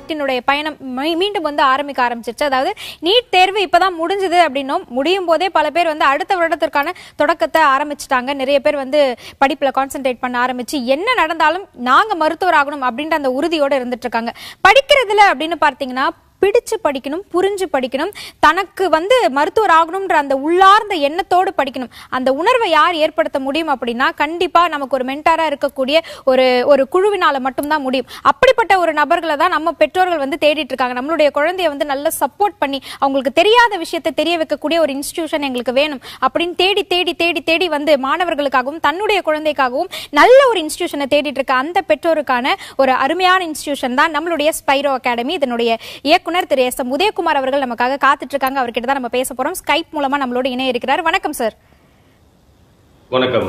பயணம் மீண்டும் வந்து ஆரம்பிச்சிருச்சு. அதாவது நீட் தேர்வு இப்பதான் முடிஞ்சது அப்படின்னும் முடியும் போதே பல பேர் வந்து அடுத்த வருடத்திற்கான தொடக்கத்தை ஆரம்பிச்சுட்டாங்க. நிறைய பேர் வந்து படிப்புல கான்சென்ட்ரேட் பண்ண ஆரம்பிச்சு என்ன நடந்தாலும் நாங்க மருத்துவர் ஆகணும் அப்படின்ற அந்த உறுதியோட இருந்துட்டு இருக்காங்க. படிக்கிறதுல அப்படின்னு பார்த்தீங்கன்னா பிடிச்சு படிக்கணும், புரிஞ்சு படிக்கணும், தனக்கு வந்து மருத்துவர் ஆகணும்ன்ற அந்த உள்ளார்ந்த எண்ணத்தோடு படிக்கணும். அந்த உணர்வை யார் ஏற்படுத்த முடியும் அப்படின்னா கண்டிப்பா நமக்கு ஒரு மென்டாரா இருக்கக்கூடிய ஒரு குழுவினால மட்டும்தான் முடியும். அப்படிப்பட்ட ஒரு நபர்களை தான் நம்ம பெற்றோர்கள் வந்து தேடிட்டு இருக்காங்க. நம்மளுடைய குழந்தைய வந்து நல்ல சப்போர்ட் பண்ணி அவங்களுக்கு தெரியாத விஷயத்தை தெரிய வைக்கக்கூடிய ஒரு இன்ஸ்டிடியூஷன் எங்களுக்கு வேணும் அப்படின்னு தேடி தேடி தேடி தேடி வந்து மாணவர்களுக்காகவும் தன்னுடைய குழந்தைக்காகவும் நல்ல ஒரு இன்ஸ்டிடியூஷனை தேடிட்டு இருக்க அந்த பெற்றோருக்கான ஒரு அருமையான இன்ஸ்டிடியூஷன் தான் நம்மளுடைய ஸ்பைரோ அகாடமி. இதனுடைய இயக்குனர் திரு எஸ். உதயகுமார் அவர்கள் நமக்காக காத்துட்டு இருக்காங்க. அவர்கிட்ட தான் நம்ம பேச போறோம். ஸ்கைப் மூலமா நம்மளோட இணைய இருக்கிறார். வணக்கம் சார். வணக்கம்.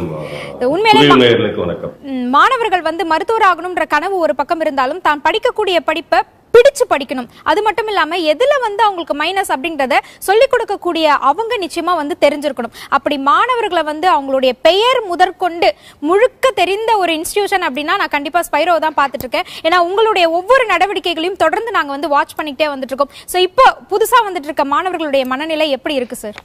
மாணவர்கள் வந்து மருத்துவர் ஆகணும்ன்ற கனவு ஒரு பக்கம் இருந்தாலும் தான் படிக்கக்கூடிய படிப்பை பிடிச்சு படிக்கணும். அது மட்டும் இல்லாம எதுல வந்து அவங்களுக்கு மைனஸ் அப்படின்றத சொல்லிக் கொடுக்கக்கூடிய அவங்க நிச்சயமா வந்து தெரிஞ்சிருக்கணும். அப்படி மாணவர்களை வந்து அவங்களுடைய பெயர் முதற்கொண்டு முழுக்க தெரிந்த ஒரு இன்ஸ்டிடியூஷன் அப்படின்னா நான் கண்டிப்பா ஸ்பைரோ தான் பார்த்துட்டு இருக்கேன். ஏன்னா உங்களுடைய ஒவ்வொரு நடவடிக்கைகளையும் தொடர்ந்து நாங்க வந்து வாட்ச் பண்ணிக்கிட்டே வந்துட்டு இருக்கோம். சோ இப்போ புதுசா வந்துட்டு இருக்க மாணவர்களுடைய மனநிலை எப்படி இருக்கு சார்?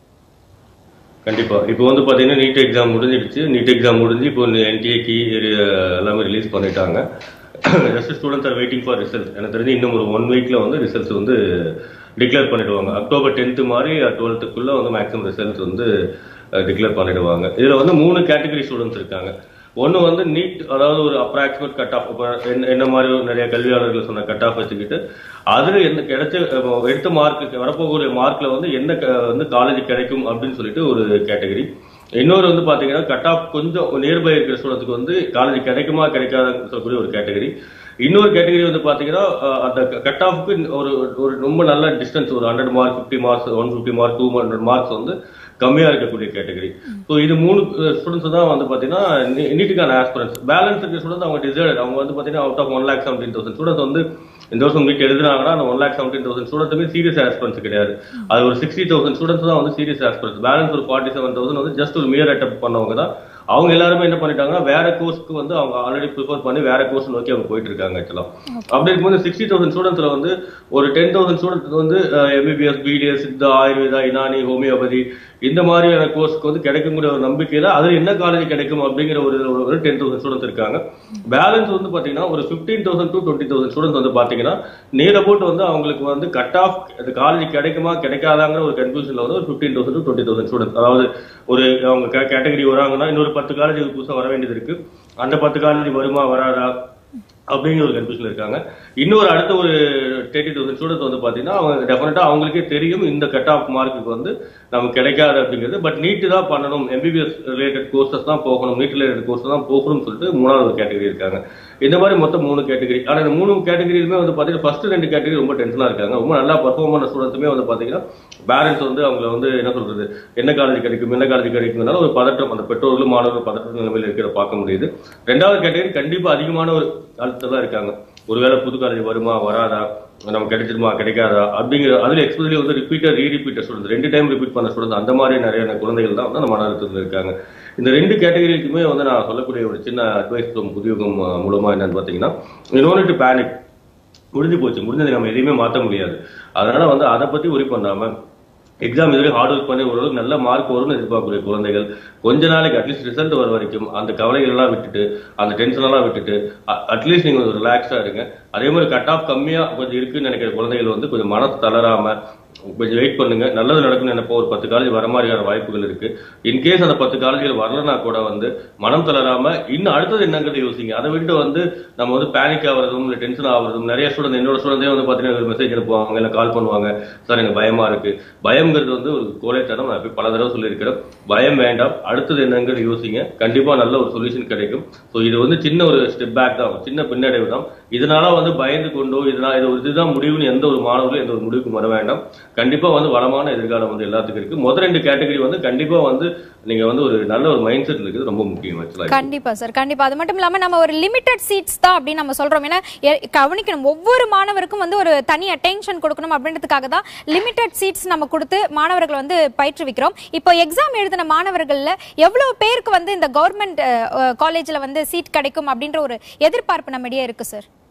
கண்டிப்பா இப்போ வந்து பாத்தீங்கன்னா நீட் எக்ஸாம் முடிஞ்சிடுச்சு. நீட் எக்ஸாம் முடிஞ்சு இப்போ NTA கீ எல்லாமே ரிலீஸ் பண்ணிட்டாங்க. Just students are waiting for result. எனக்கு தெரிஞ்சு இன்னும் ஒரு 1 வீக்ல வந்து ரிசல்ட்ஸ் வந்து டிக்ளேர் பண்ணிடுவாங்க. அக்டோபர் 10th மாதிரி 12th வந்து மேக்ஸிமம் ரிசல்ட்ஸ் வந்து டிக்ளேர் பண்ணிடுவாங்க. இதுல வந்து 3 கேட்டகரி ஸ்டூடெண்ட்ஸ் இருக்காங்க. ஒன்று வந்து நீட், அதாவது ஒரு அப்ராக்சிமேட் கட் ஆஃப், என்ன மாதிரி நிறைய கல்வியாளர்கள் சொன்ன கட் ஆஃப் வச்சுக்கிட்டு அதில் என்ன கிடைச்ச எடுத்த மார்க்கு வரப்போகக்கூடிய மார்க்ல வந்து என்ன வந்து காலேஜ் கிடைக்கும் அப்படின்னு சொல்லிட்டு ஒரு கேட்டகரி. இன்னொரு வந்து பாத்தீங்கன்னா கட் ஆஃப் கொஞ்சம் நியர்பை இருக்கிற ஸ்டூடெண்ட்ஸ்க்கு வந்து காலேஜ் கிடைக்குமா கிடைக்காதுன்னு சொல்லக்கூடிய ஒரு கேட்டகரி. இன்னொரு கேட்டகரி வந்து பாத்தீங்கன்னா அந்த கட் ஆஃப்க்கு ஒரு ரொம்ப நல்ல டிஸ்டன்ஸ், ஒரு 100 மார்க், 50 மார்க்ஸ், 150 மார்க், 200 மார்க்ஸ் வந்து கம்மியா இருக்கக்கூடிய கேட்டகரி. ஸோ இது 3 ஸ்டூடெண்ட்ஸ் தான் வந்து பாத்தீங்கன்னா நீட்டுக்கான ஆஸ்பிரன்ஸ். பேலன்ஸ் இருக்கிற ஸ்டூடெண்ட்ஸ் அவங்க டிசைடட். அவங்க வந்து பாத்தீங்கன்னா அவுட் ஆஃப் 1,17,000 ஸ்டூடெண்ட்ஸ் வந்து இந்த வருஷம் நீட் எழுதுனாங்கன்னா அந்த 1,17,000 ஸ்டூடெண்ட்ஸுமே சீரியஸ் ஆஸ்பிரன்ஸ் கிடையாது. அது ஒரு 60,000 ஸ்டூடெண்ட்ஸ் தான் வந்து சீரியஸ் ஆஸ்பிரன்ஸ். பேலன்ஸ் ஒரு 47,000 வந்து ஜஸ்ட் ஒரு மியர் அட்டெம்ப்ட் பண்ணவங்க தான். அவங்க எல்லாருமே என்ன பண்ணிட்டாங்கன்னா வேற கோர்ஸ்க்கு வந்து அவங்க ஆல்ரெடி ப்ரிஃபர் பண்ணி வேற கோர்ஸ் நோக்கி அவங்க போயிட்டு இருக்காங்க. ஆக்சுவலா அப்படி இருக்கும்போது 60,000 ஸ்டூடெண்ட்ஸ்ல வந்து ஒரு 10,000 ஸ்டூடெண்ட்ஸ் வந்து MBBS, BDS, Siddha, Ayurveda, Unani, homeopathy இந்த மாதிரியான கோர்ஸ்க்கு வந்து கிடைக்கக்கூடிய ஒரு நம்பிக்கையில அதுல என்ன காலேஜ் கிடைக்கும் அப்படிங்கிற ஒரு 10,000 ஸ்டூடெண்ட்ஸ் இருக்காங்க. பேலன்ஸ் வந்து பாத்தீங்கன்னா ஒரு 15,000 to 20,000 ஸ்டூடெண்ட்ஸ் வந்து பாத்தீங்கன்னா நியர் அபவுட் வந்து அவங்களுக்கு வந்து கட் ஆஃப் அந்த காலேஜ் கிடைக்குமா கிடைக்காதாங்கிற ஒரு கன்ஃபியூஷன்ல வந்து ஒரு 15,000 to 20,000 ஸ்டூடெண்ட்ஸ். அதாவது ஒரு அவங்க கேட்டகரி வராங்கன்னா இன்னொரு 10 காலேஜ் புதுசாக வர வேண்டியது இருக்கு. அந்த 10 காலேஜ் வருமா வராதா அப்படிங்கிற ஒரு கன்ஃபியூஷன் இருக்காங்க. இன்னொரு அடுத்த ஒரு 30,000 ஸ்டூடெண்ட்ஸ் வந்து பாத்தீங்கன்னா அவங்க டெஃபினட்டா அவங்களுக்கே தெரியும் இந்த கட் ஆஃப் மார்க்குக்கு வந்து நமக்கு கிடைக்காது அப்படிங்கிறது. பட் நீட் தான் பண்ணணும், MBBS ரிலேட்டட் கோர்சஸ் தான் போகணும், நீட் ரிலேட்டட் கோர்ஸ் தான் போகணும்னு சொல்லிட்டு 3வது கேட்டகரி இருக்காங்க. இந்த மாதிரி மொத்தம் 3 கேட்டகரி. ஆனா இந்த 3 கேட்டகரியுமே வந்து பாத்தீங்கன்னா ஃபர்ஸ்ட் 2 கேட்டகரி ரொம்ப டென்ஷனா இருக்காங்க. ரொம்ப நல்லா பர்ஃபார்ம் பண்ண ஸ்டூடெண்ட்ஸுமே வந்து பாத்தீங்கன்னா பேரண்ட்ஸ் வந்து அவங்களை வந்து என்ன சொல்றது, என்ன காலேஜ் கிடைக்கும் என்ன காலேஜ் கிடைக்கும்னால ஒரு பதட்டம், அந்த பெற்றோர்களும் மாணவர்கள் பதற்ற நிலைமையில் இருக்கிற பார்க்க முடியுது. 2வது கேட்டகரி கண்டிப்பா அதிகமான ஒரு அழுத்தம் இருக்காங்க. ஒருவேளை புது காலேஜ் வருமா வராதா, நமக்கு கிடைச்சிருமா கிடைக்காதா அப்படிங்கிற அதுல எக்ஸ்பெஷலி வந்து ரீரிப்பீட்டர் ஸ்டூடெண்ட்ஸ், 2 டைம் ரிப்பீட் பண்ண ஸ்டூடெண்ட்ஸ், அந்த மாதிரி நிறைய குழந்தைகள் தான் வந்து மன அழுத்தத்தில் இருக்காங்க. இந்த 2 கேட்டகரிக்குமே வந்து நான் சொல்லக்கூடிய ஒரு சின்ன அட்வைஸ் புதியுகம் மூலமா என்னன்னு பாத்தீங்கன்னா, டு பேனிக். முடிஞ்சு போச்சு, முடிஞ்சது நம்ம எதையுமே மாற்ற முடியாது. அதனால வந்து அதை பத்தி ஒரி பண்ணாம எக்ஸாம் இதுவரை ஹார்ட் ஒர்க் பண்ணி ஓரளவுக்கு நல்ல மார்க் வரும்னு எதிர்பார்க்கக்கூடிய குழந்தைகள் கொஞ்ச நாளைக்கு அட்லீஸ்ட் ரிசல்ட் வர வரைக்கும் அந்த கவலைகள் எல்லாம் விட்டுட்டு, அந்த டென்ஷன் எல்லாம் விட்டுட்டு அட்லீஸ்ட் நீங்க ஒரு ரிலாக்ஸா இருங்க. அதே மாதிரி கட் ஆஃப் கம்மியா கொஞ்சம் இருக்குன்னு நினைக்கிற குழந்தைகள் வந்து கொஞ்சம் மனசு தளராம கொஞ்சம் வெயிட் பண்ணுங்க. நல்லது நடக்கும்னு நினைப்போம். ஒரு 10 காலேஜ் வர மாதிரியான வாய்ப்புகள் இருக்கு. இன்கேஸ் அந்த 10 காலேஜ்கள் வரலன்னா கூட வந்து மனம் தளராம இன்னும் அடுத்தது என்னங்கிறது யோசிங்க. அதை விட்டு வந்து நம்ம வந்து பேனிக் ஆகிறதும் இல்லை டென்ஷன் ஆகிறதும். நிறைய ஸ்டூடெண்ட், என்னோட ஸ்டூடெண்டே வந்து பாத்தீங்கன்னா மெசேஜ் அனுப்புவாங்க, இல்லை கால் பண்ணுவாங்க, சார் எனக்கு பயமா இருக்கு. பயம்ங்கிறது வந்து ஒரு கோழைத்தனம். நான் பல தடவை சொல்லியிருக்கிறேன். பயம் வேண்டாம், அடுத்தது என்னங்கிறது யோசிங்க. கண்டிப்பா நல்ல ஒரு சொல்யூஷன் கிடைக்கும். ஸோ இது வந்து சின்ன ஒரு ஸ்டெப் பேக் தான், சின்ன பின்னடைவு தான். இதனால வந்து பயந்து கொண்டோ இதுதான் முடிவுன்னு எந்த ஒரு மாணவர்களும் எந்த ஒரு முடிவுக்கும் வர வேண்டாம். கண்டிப்பா வந்து வளமான எதிர்காலம் வந்து எல்லாத்துக்கும் இருக்கு. முதல் 2 கேட்டகரி வந்து கண்டிப்பா வந்து நீங்க வந்து ஒரு நல்ல ஒரு மைண்ட் செட் இருக்குது, ரொம்ப முக்கியம். கண்டிப்பா சார், கண்டிப்பா. அது மட்டும் இல்லாம நம்ம ஒரு லிமிடெட் சீட்ஸ் தான் அப்படின்னு நம்ம சொல்றோம். ஏன்னா கவனிக்கணும், ஒவ்வொரு மாணவருக்கும் வந்து ஒரு தனி அட்டென்ஷன் கொடுக்கணும் அப்படின்றதுக்காக தான் லிமிடெட் சீட்ஸ் நம்ம கொடுத்து மாணவர்கள் வந்து பயிற்றுவிக்கிறோம். இப்போ எக்ஸாம் எழுதின மாணவர்கள்ல எவ்வளவு பேருக்கு வந்து இந்த கவர்மெண்ட் காலேஜ்ல வந்து சீட் கிடைக்கும் அப்படின்ற ஒரு எதிர்பார்ப்பு நம்மிடையே இருக்கு சார்?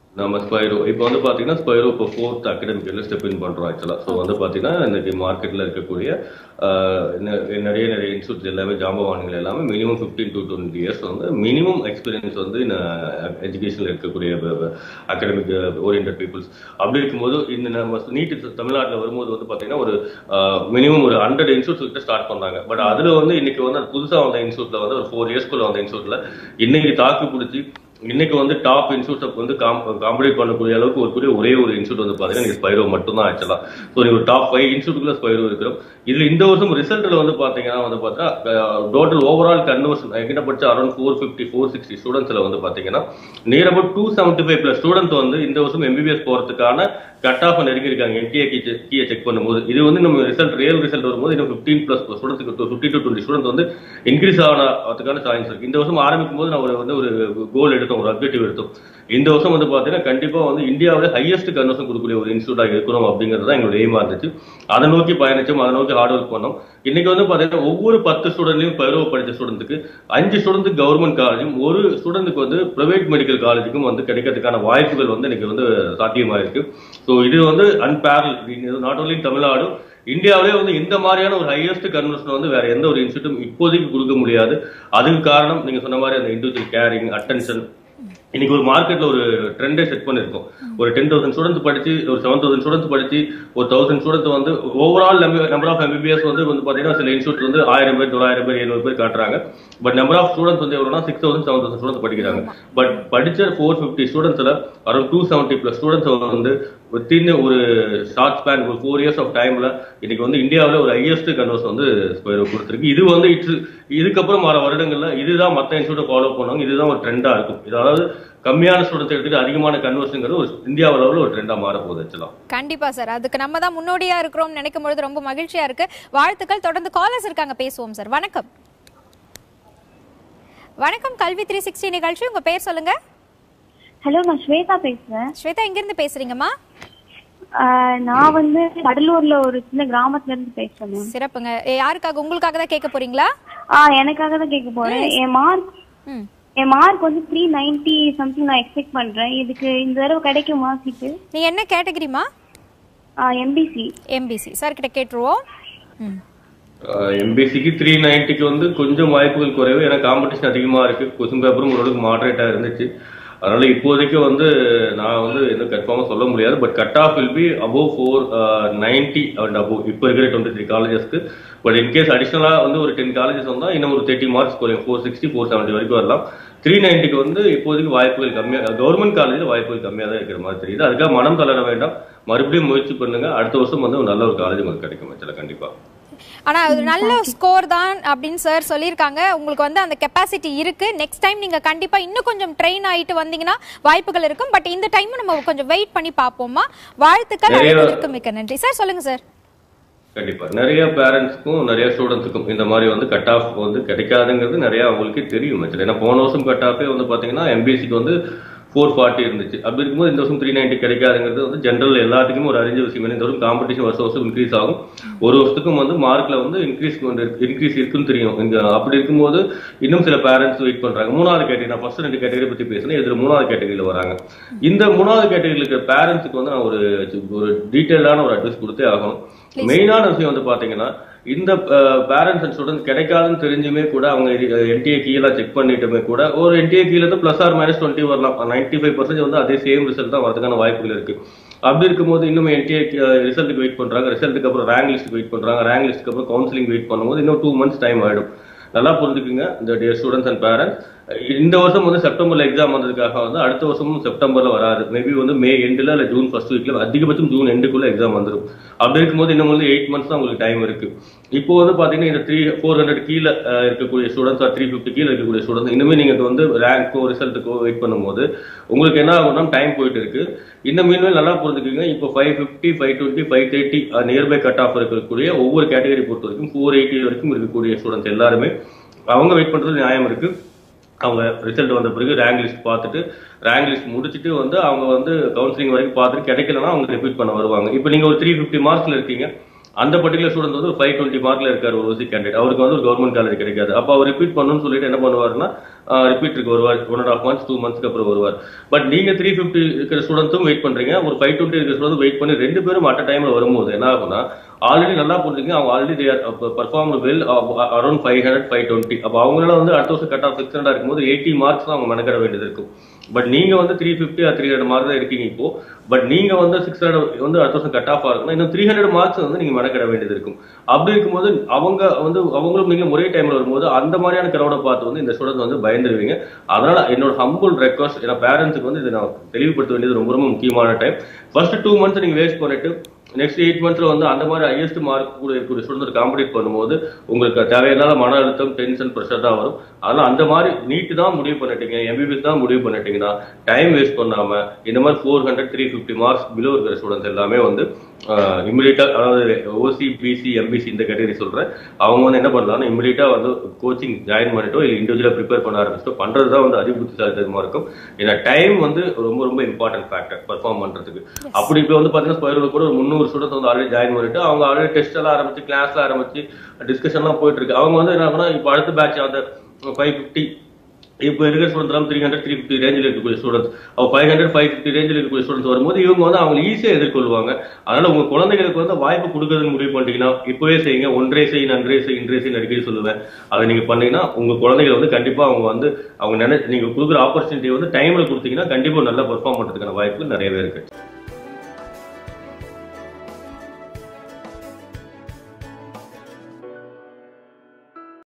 நம்ம ஸ்பைரோ இப்போ வந்து பார்த்தீங்கன்னா ஸ்பைரோ இப்போ 4th அகாடமிக் இயர்ல ஸ்டெப் இன் பண்ணுறோம் ஆக்சுவலாக. ஸோ வந்து பார்த்தீங்கன்னா இன்னைக்கு மார்க்கெட்டில் இருக்கக்கூடிய நிறைய இன்ஸ்டியூட்ஸ் எல்லாமே ஜாம்பவான்கள் எல்லாமே மினிமம் 15 to 20 இயர்ஸ் வந்து மினிமம் எக்ஸ்பீரியன்ஸ் வந்து எஜுகேஷனில் இருக்கக்கூடிய அகாடமிக் ஓரியன்ட் பீப்புள்ஸ். அப்படி இருக்கும்போது இந்த நம்ம நீட் தமிழ்நாட்டில் வரும்போது வந்து பார்த்தீங்கன்னா ஒரு மினிமம் ஒரு 100 இன்ஸ்டியூட்ஸ் கிட்ட ஸ்டார்ட் பண்ணாங்க. பட் அதில் வந்து இன்னைக்கு வந்து புதுசாக வந்த இன்ஸ்டியூட்ல வந்து ஒரு 4 இயர்ஸ்க்குள்ள வந்த இன்ஸ்டியூட்ல இன்னைக்கு தாக்கு பிடிச்சி இன்னைக்கு வந்து டாப் இன்ஸ்டியூட் வந்து காம்படிட் பண்ணக்கூடிய அளவுக்கு ஒரே ஒரு இன்ஸ்டியூட் வந்து பாத்தீங்கன்னா ஸ்பைரோ மட்டும் தான் ஆக்சுவலா. ஸோ ஒரு டாப் 5 இன்ஸ்டியூட்ல ஸ்பைரோ இருக்கிறோம். இதுல இந்த வருஷம் ரிசல்ட்ல வந்து பாத்தீங்கன்னா வந்து பார்த்தா டோட்டல் ஓவரால் கன்வர்ஷன் எங்கிட்ட படிச்ச அரௌண்ட் 450-460 ஸ்டூடெண்ட்ஸ்ல வந்து பாத்தீங்கன்னா நியர் அபவுட் 275+ ஸ்டூடெண்ட் வந்து இந்த வருஷம் எம்பிபிஎஸ் போறதுக்கான கட் ஆஃப் நெருங்கி இருக்காங்க. என்டிஏ கீயை செக் பண்ணும்போது இது வந்து நம்ம ரியல் ரிசல்ட் வரும்போது இன்னும் 15+ ஸ்டூடெண்ட்ஸ்க்கு 15 to 20 ஸ்டூடெண்ட் வந்து இன்க்ரீஸ் ஆகிறதுக்கான சான்ஸ் இருக்கு. இந்த வருஷம் ஆரம்பிக்கும் போது நான் வந்து ஒரு கோல் எடுத்தோம், ஒரு அப்ஜெக்டிவ் எடுத்தோம். இந்த வருஷம் வந்து பாத்தீங்கன்னா கண்டிப்பா வந்து இந்தியாவில ஹையஸ்ட் கன்வர்ஷன் கொடுக்கக்கூடிய ஒரு இன்ஸ்டியூட்டா இருக்கணும் அப்படிங்கிறது தான் எங்களோட எய்மா இருந்துச்சு. அதை நோக்கி பயணிச்சோம், அதை நோக்கி ஹார்ட் ஒர்க் பண்ணோம். இன்னைக்கு வந்து பாத்தீங்கன்னா ஒவ்வொரு 10 ஸ்டூடெண்ட்லயும் பயிரோ படிச்ச ஸ்டூடெண்ட்டுக்கு 5 ஸ்டூடெண்ட் கவர்மெண்ட் காலேஜும் ஒரு ஸ்டூடெண்ட்டுக்கு வந்து பிரைவேட் மெடிக்கல் காலேஜுக்கும் வந்து கிடைக்கிறதுக்கான வாய்ப்புகள் வந்து இன்னைக்கு வந்து சாத்தியமாயிருக்கு. ஸோ இது வந்து அன்பேரல், நாட் ஓன்லி தமிழ்நாடு, இந்தியாவிலே வந்து இந்த மாதிரியான ஒரு ஹையஸ்ட் கன்வர்ஷன் வந்து வேற எந்த ஒரு இன்ஸ்டியூட்டும் இப்போதைக்கு கொடுக்க முடியாது. அதுக்கு காரணம் நீங்க சொன்ன மாதிரி அந்த இண்டிவிஜுவல் கேரிங், அட்டென்ஷன். இன்னைக்கு ஒரு மார்க்கெட்ல ஒரு ட்ரெண்டே செட் பண்ணிருக்கோம். ஒரு 10,000 ஸ்டூடெண்ட்ஸ் படிச்சு ஒரு 7,000 ஸ்டூடெண்ட்ஸ் படிச்சு ஒரு 1,000 ஸ்டூடெண்ட் வந்து ஓவரால் நம்பர் ஆஃப் எம்பிபிஎஸ் வந்து பாத்தீங்கன்னா சில இன்ஸ்டியூட் வந்து 1000 பேர், 900 பேர், 700 பேர் காட்டுறாங்க. பட் நம்பர் ஆஃப் ஸ்டூடெண்ட்ஸ் வந்து எவ்வளவுனா 6,000, 7,000 ஸ்டூடெண்ட்ஸ் படிக்கிறாங்க. பட் படிச்ச 450 ஸ்டூடெண்ட்ஸ்ல அரௌண்ட் 270+ ஸ்டூடெண்ட்ஸ் வந்து வித்தின் ஒரு ஷார்ட் ஸ்பேன் ஒரு 4 இயர்ஸ் ஆஃப் டைம்ல இன்னைக்கு வந்து இந்தியாவில் ஒரு ஹையஸ்ட் கன்வர்ஷன் வந்து ஸ்பைரோ கொடுத்துருக்கு. இது வந்து இதுக்கப்புறம் வர வருடங்கள்ல இதுதான் மற்ற இன்ஸ்டியூட்டை ஃபாலோ பண்ணுவாங்க. இதுதான் ஒரு ட்ரெண்டா இருக்கும். அதாவது கம்மியான ஸ்டூடெண்ட்ஸ் எடுத்துட்டு அதிகமான கன்வர்ஷன்ங்கிறது ஒரு இந்தியா அளவில் ஒரு ட்ரெண்டா மாற போகுது ஆக்சுவலா. கண்டிப்பா சார், அதுக்கு நம்ம தான் முன்னோடியா இருக்கிறோம் நினைக்கும் பொழுது ரொம்ப மகிழ்ச்சியா இருக்கு. வாழ்த்துக்கள். தொடர்ந்து காலர்ஸ் இருக்காங்க, பேசுவோம் சார். வணக்கம். வணக்கம், கல்வி 360 நிகழ்ச்சி. உங்க பேர் சொல்லுங்க. ஹலோ, நான் ஸ்வேதா பேசுறேன். ஸ்வேதா, எங்க இருந்து பேசுறீங்கம்மா? நான் வந்து கடலூர்ல ஒரு சின்ன கிராமத்துல இருந்து பேசுறேன். சிறப்புங்க. யாருக்காக? உங்களுக்காக தான் கேட்க போறீங்களா? எனக்காக தான் கேட்க போறேன். என் மார்க் வந்து 390 சம்திங் நான் எக்ஸ்பெக்ட் பண்றேன். இதுக்கு இந்த தடவை கிடைக்குமா சீட்டு? நீ என்ன கேட்டகரிமா? எம்பிசி. எம்பிசி சார் கிட்ட கேட்டுருவோம். எம்பிசிக்கு 390க்கு வந்து கொஞ்சம் வாய்ப்புகள் குறைவு. ஏன்னா காம்படிஷன் அதிகமா இருக்கு. கொஸ்டின் பேப்பரும் ஓரளவுக்கு மாடரேட்டா இருந்துச்சு. அதனால இப்போதைக்கு வந்து நான் வந்து எதுவும் கன்ஃபார்மா சொல்ல முடியாது. But cut off will be above 490 and above இப்போ இருக்கிற 23 காலேஜஸ்க்கு. பட் இன்கேஸ் அடிஷனலா வந்து ஒரு 10 காலேஜஸ் வந்தா இன்னும் ஒரு 30 மார்க்ஸ் குறையும். 460, 470 வரைக்கும் வரலாம். 390க்கு வந்து இப்போதைக்கு வாய்ப்புகள் கம்மியா, கவர்மெண்ட் காலேஜில் வாய்ப்புகள் கம்மியாக தான் இருக்கிற மாதிரி தெரியுது. அதுக்காக மனம் தளர வேண்டாம், மறுபடியும் முயற்சி பண்ணுங்க. அடுத்த வருஷம் வந்து ஒரு நல்ல ஒரு காலேஜ் உங்களுக்கு கிடைக்கும் ஆக்சுவலா கண்டிப்பா. ஆனா அது நல்ல ஸ்கோர் தான் அப்படின்னு சார் சொல்லியிருக்காங்க. உங்களுக்கு வந்து அந்த கெப்பாசிட்டி இருக்கு. நெக்ஸ்ட் டைம் நீங்க கண்டிப்பா இன்னும் கொஞ்சம் ட்ரெயின் ஆயிட்டு வந்தீங்கன்னா வாய்ப்புகள் இருக்கும். பட் இந்த டைம் நம்ம கொஞ்சம் வெயிட் பண்ணி பார்ப்போமா. வாழ்த்துக்கள். அழைத்ததற்கு மிக்க நன்றி சார். சொல்லுங்க சார். கண்டிப்பா நிறைய பேரண்ட்ஸ்க்கும் நிறைய ஸ்டூடெண்ட்ஸுக்கும் இந்த மாதிரி வந்து கட் ஆஃப் வந்து கிடைக்காதுங்கிறது நிறைய அவங்களுக்கு தெரியும். ஏன்னா போன வருஷம் கட் ஆஃபே வந்து பாத்தீங்கன்னா எம்பிசிக்கு வந்து 440 இருந்துச்சு. அப்படி இருக்கும்போது இந்த வருஷம் 390 கிடைக்காதுங்கிறது வந்து ஜென்ரல் எல்லாத்துக்குமே ஒரு அறிஞ்ச விஷயம். இந்த வருஷம் காம்படிஷன் வருஷம் இன்க்ரீஸ் ஆகும். ஒரு வருஷத்துக்கும் வந்து மார்க்ல வந்து இன்க்ரீஸ் இருக்குன்னு தெரியும். அப்படி இருக்கும்போது இன்னும் சில பேரண்ட்ஸ் வெயிட் பண்றாங்க. 3வது கேட்டகரி, நான் ஃபர்ஸ்ட் 2 கேட்டகரி பத்தி பேசினேன். இதுல 3வது கேட்டகரியில வராங்க. இந்த 3வது கேட்டகரியில் இருக்கிற பேரண்ட்ஸுக்கு வந்து நான் ஒரு டீட்டெயிலான ஒரு அட்வைஸ் கொடுத்தே ஆகணும். மெயினான விஷயம் வந்து பாத்தீங்கன்னா இந்த பேரண்ட்ஸ் அண்ட் ஸ்டூடெண்ட்ஸ் கிடைக்காதுன்னு தெரிஞ்சுமே கூட அவங்க என்டிஏ கீழே செக் பண்ணிட்டுமே கூட ஒரு என்டிஏ கீழே பிளஸ் ஆர் மைனஸ் 20 வரலாம். 95% வந்து அதே சேம் ரிசல்ட் தான் வரதுக்கான வாய்ப்புகள் இருக்கு. அப்படி இருக்கும்போது இன்னும் என்டிஏ ரிசல்ட்டுக்கு வெயிட் பண்றாங்க. ரிசல்ட்டுக்கு அப்புறம் ரேங்க் லிஸ்ட்டுக்கு வெயிட் பண்றாங்க. ரேங்க் லிஸ்ட்டுக்கு அப்புறம் கவுன்சிலிங் வெயிட் பண்ணும்போது இன்னும் 2 months டைம் ஆயிடும். நல்லா புரிஞ்சுக்குங்க இந்த டியர் ஸ்டூடெண்ட்ஸ் அண்ட் பேரண்ட்ஸ். இந்த வருஷம் வந்து செப்டம்பர்ல எக்ஸாம் வந்ததுக்காக வந்து அடுத்த வருஷமும் செப்டம்பர்ல வராது. மேபி வந்து மே எண்ட்ல இல்ல ஜூன் ஃபர்ஸ்ட் வீக்ல, அதிகபட்சம் ஜூன் எண்டுக்குள்ள எக்ஸாம் வந்துடும். அப்படி இருக்கும்போது இன்னும் வந்து 8 months தான் உங்களுக்கு டைம் இருக்கு. இப்போ வந்து பாத்தீங்கன்னா இந்த 400 கீழே இருக்கக்கூடிய ஸ்டூடெண்ட்ஸ், 350 கீழே இருக்கக்கூடிய ஸ்டூடெண்ட்ஸ் இனிமே நீங்க வந்து ரேங்க்கோ ரிசல்ட்டுக்கோ வெயிட் பண்ணும்போது உங்களுக்கு என்ன ஆகும்னா டைம் போயிட்டு இருக்கு. இன்னும் நல்லா புரிஞ்சுக்கோங்க. இப்போ 550, 520, 530 நியர்பை கட் ஆஃப் இருக்கக்கூடிய ஒவ்வொரு கேட்டகரி பொறுத்த வரைக்கும் 480 வரைக்கும் இருக்கக்கூடிய ஸ்டூடெண்ட்ஸ் எல்லாருமே அவங்க வெயிட் பண்றது நியாயம் இருக்கு. அவங்க ரிசல்ட் வந்த பிறகு ரேங்க் லிஸ்ட் பார்த்துட்டு ரேங்க் லிஸ்ட் முடிச்சுட்டு வந்து அவங்க வந்து கவுன்சிலிங் வரைக்கும் பார்த்துட்டு கிடைக்கலன்னா அவங்க ரிப்பீட் பண்ண வருவாங்க. இப்போ நீங்க ஒரு 350 மார்க்ஸ்ல இருக்கீங்க. அந்த பர்டிகுலர் ஸ்டூடெண்ட் வந்து ஒரு 520 மார்க்ல இருக்காரு ஒரு ஓசி கேண்டிடேட். அவருக்கு வந்து ஒரு கவர்மெண்ட் காலேஜ் கிடைக்காது. அப்போ அவர் ரிப்பீட் பண்ணணும்னு சொல்லிட்டு என்ன பண்ணுவாருன்னா ரிப்பீட் இருக்கு வருவார், 1.5 months 2 months அப்புறம் வருவார். பட் நீங்க 350 இருக்கிற ஸ்டூடெண்ட்ஸும் வெயிட் பண்றீங்க, ஒரு 520 இருக்கிற ஸ்டூடெண்ட் வெயிட் பண்ணி 2 பேரும் அட் டைம்ல வரும்போது என்ன ஆகும்னா, ஆல்ரெடி நல்லா போட்டுருக்கீங்க, அவங்க ஆல்ரெடி பர்ஃபார்ம் வெல் அரௌண்ட் 500 520. அப்போ அவங்களால வந்து அடுத்த வருஷம் கட் ஆஃப் 600 இருக்கும்போது 80 marks தான் அவங்க மெனக்கட வேண்டியது இருக்கும். பட் நீங்க வந்து 350 or 300 மார்க் தான் இருக்கீங்க இப்போ. பட் நீங்க வந்து 600 வந்து அடுத்த வருஷம் கட் ஆஃப் ஆகுதுன்னா இன்னும் 300 மார்க்ஸ் வந்து நீங்க மெனக்கட வேண்டியது இருக்கும். அப்படி இருக்கும்போது அவங்க வந்து அவங்களும் நீங்க ஒரே டைம்ல வரும்போது அந்த மாதிரியான கிரௌடை பார்த்து வந்து இந்த ஸ்டூடெண்ட் வந்து பயந்துருவீங்க. அதனால என்னோட ஹம்பிள் ரெக்வஸ்ட், ஏன்னா பேரண்ட்ஸுக்கு வந்து இதை நான் தெளிவுபடுத்த வேண்டியது ரொம்ப ரொம்ப முக்கியமான டைம். ஃபர்ஸ்ட் 2 months நீங்க வேஸ்ட் பண்ணிட்டு நெக்ஸ்ட் 8 monthsல வந்து அந்த மாதிரி ஹையஸ்ட் மார்க் கூட இருக்கக்கூடிய ஸ்டூடெண்ட் காம்படிட் பண்ணும்போது உங்களுக்கு தேவையில்லாத மன அழுத்தம், டென்ஷன், ப்ரெஷர் தான் வரும். அதனால அந்த மாதிரி நீட் தான் முடிவு பண்ணிட்டீங்க, எம்பிபிஎஸ் தான் முடிவு பண்ணிட்டீங்கன்னா டைம் வேஸ்ட் பண்ணாம இந்த மாதிரி 400 350 மார்க்ஸ் பிலோ இருக்கிற ஸ்டூடெண்ட்ஸ் எல்லாமே வந்து இமிடியேட்டா, அதாவது ஓசி பிசி எம்பிசி இந்த கேட்டகரி சொல்றேன், அவங்க வந்து என்ன பண்ணலாம்னா இமிடியேட்டா வந்து கோச்சிங் ஜாயின் பண்ணிட்டோ இல்லை இண்டிவிஜுவலா ப்ரிப்பேர் பண்ண ஆரம்பிச்சிட்டோ பண்றதுதான் வந்து அதிபுத்திசாலித்தனமா இருக்கும். ஏன்னா டைம் வந்து ரொம்ப ரொம்ப இம்பார்ட்டன்ட் ஃபேக்டர் பெர்ஃபார்ம் பண்றதுக்கு. அப்படி இப்போ வந்து பாத்தீங்கன்னா ஸ்கொயர் கூட ஒரு 300 ஸ்டூடெண்ட்ஸ் வந்து ஆல்ரெடி ஜாயின் பண்ணிட்டு அவங்க ஆல்ரெடி டெஸ்ட் எல்லாம் ஆரம்பிச்சு கிளாஸ்ல ஆரம்பிச்சு டிஸ்கஷன் எல்லாம் போயிட்டு இருக்கு. அவங்க வந்து என்ன ஆகுனா இப்போ அடுத்த பேட்ச் அந்த 550 இப்போ இருக்கிற ஸ்டூடெண்ட் 300 350 ரேஞ்சில் இருக்கக்கூடிய ஸ்டூடெண்ட்ஸ், 500 550 ரேஞ்சில் இருக்கக்கூடிய ஸ்டூடெண்ட்ஸ் வரும்போது இவங்க வந்து அவங்க ஈஸியாக எதிர்கொள்வாங்க. அதனால உங்க குழந்தைகளுக்கு வந்து வாய்ப்பு கொடுக்கறதுன்னு முடிவு பண்ணிட்டீங்கன்னா இப்பவே செய்யுங்க. ஒன்றே செய், நன்றே செய், இன்றே செய் அடிக்கடி சொல்லுவேன். அதை நீங்க பண்ணீங்கன்னா உங்க குழந்தைகள் வந்து கண்டிப்பா அவங்க வந்து அவங்க நீங்க கொடுக்குற ஆப்பர்ச்சுனிட்டி வந்து டைம்ல கொடுத்தீங்கன்னா கண்டிப்பா நல்லா பெர்ஃபார்ம் பண்றதுக்கான வாய்ப்பு நிறையவே இருக்கு.